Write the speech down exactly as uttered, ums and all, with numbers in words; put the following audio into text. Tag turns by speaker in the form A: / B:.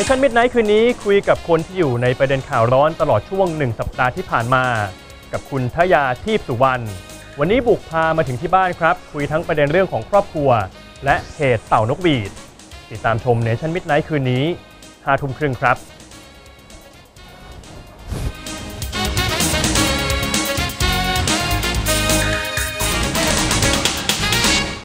A: ชั่นมิดไนท์คืนนี้คุยกับคนที่อยู่ในประเด็นข่าวร้อนตลอดช่วงหนึ่งสัปดาห์ที่ผ่านมากับคุณทยาทีพสุวรรณวันนี้บุกพามาถึงที่บ้านครับคุยทั้งประเด็นเรื่องของครอบครัวและเหตุเต่านกหวีดติดตามชมเนชั่นมิดไนท์คืนนี้ห้าทุ่มครึ่งครับ